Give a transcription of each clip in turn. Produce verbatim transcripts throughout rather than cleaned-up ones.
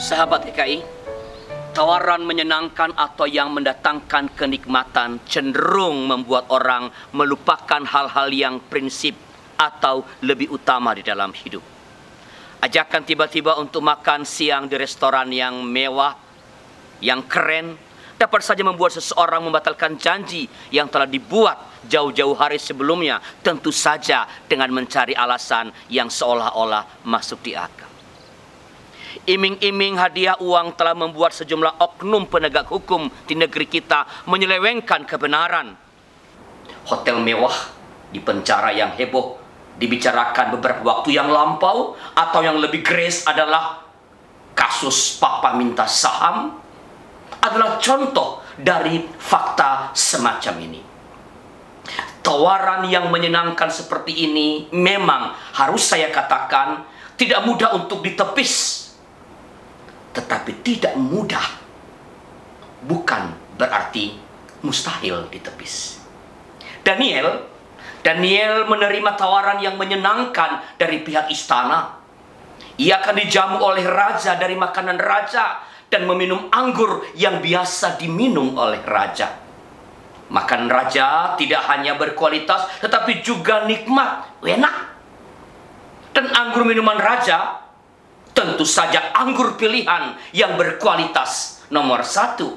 Sahabat G K I, tawaran menyenangkan atau yang mendatangkan kenikmatan cenderung membuat orang melupakan hal-hal yang prinsip atau lebih utama di dalam hidup. Ajakan tiba-tiba untuk makan siang di restoran yang mewah, yang keren, dapat saja membuat seseorang membatalkan janji yang telah dibuat jauh-jauh hari sebelumnya, tentu saja dengan mencari alasan yang seolah-olah masuk di akal. Iming-iming hadiah uang telah membuat sejumlah oknum penegak hukum di negeri kita menyelewengkan kebenaran. Hotel mewah di penjara yang heboh dibicarakan beberapa waktu yang lampau, atau yang lebih grace adalah kasus Papa minta saham, adalah contoh dari fakta semacam ini. Tawaran yang menyenangkan seperti ini memang harus saya katakan tidak mudah untuk ditepis. Tetapi tidak mudah bukan berarti mustahil ditepis. Daniel, Daniel menerima tawaran yang menyenangkan dari pihak istana. Ia akan dijamu oleh raja dari makanan raja dan meminum anggur yang biasa diminum oleh raja. Makanan raja tidak hanya berkualitas tetapi juga nikmat, enak. Dan anggur minuman raja tentu saja anggur pilihan yang berkualitas nomor satu.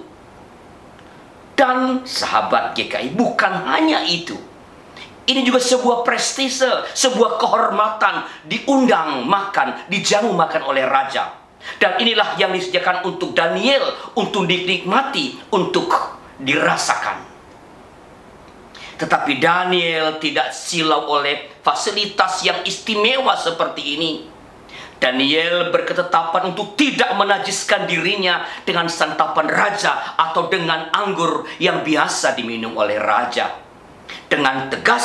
Dan sahabat G K I, bukan hanya itu. Ini juga sebuah prestise, sebuah kehormatan, diundang makan, dijamu makan oleh raja. Dan inilah yang disediakan untuk Daniel, untuk dinikmati, untuk dirasakan. Tetapi Daniel tidak silau oleh fasilitas yang istimewa seperti ini. Daniel berketetapan untuk tidak menajiskan dirinya dengan santapan raja atau dengan anggur yang biasa diminum oleh raja. Dengan tegas,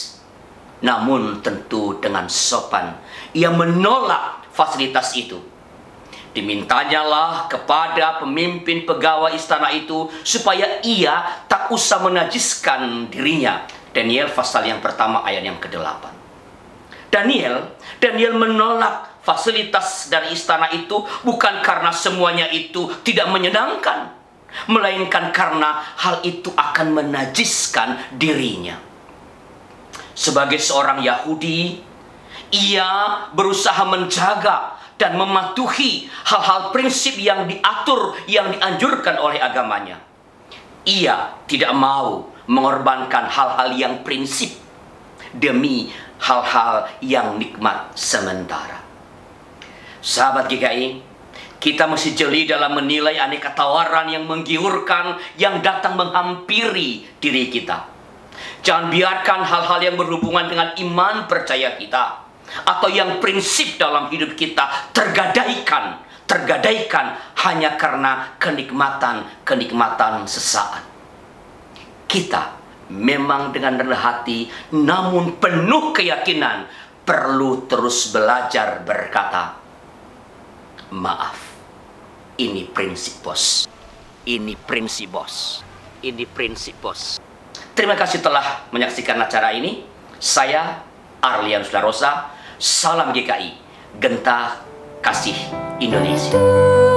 namun tentu dengan sopan, ia menolak fasilitas itu. Dimintanyalah kepada pemimpin pegawai istana itu supaya ia tak usah menajiskan dirinya. Daniel pasal yang pertama ayat yang kedelapan. Daniel, Daniel menolak fasilitas dari istana itu bukan karena semuanya itu tidak menyenangkan, melainkan karena hal itu akan menajiskan dirinya. Sebagai seorang Yahudi, ia berusaha menjaga dan mematuhi hal-hal prinsip yang diatur, yang dianjurkan oleh agamanya. Ia tidak mau mengorbankan hal-hal yang prinsip demi hal-hal yang nikmat sementara. Sahabat G K I, kita mesti jeli dalam menilai aneka tawaran yang menggiurkan yang datang menghampiri diri kita. Jangan biarkan hal-hal yang berhubungan dengan iman percaya kita atau yang prinsip dalam hidup kita tergadaikan, tergadaikan hanya karena kenikmatan-kenikmatan sesaat. Kita memang dengan rendah hati namun penuh keyakinan perlu terus belajar berkata, maaf, ini prinsip bos, ini prinsip bos, ini prinsip bos. Terima kasih telah menyaksikan acara ini. Saya Arlian Sudarosa, salam G K I, Genta Kasih Indonesia.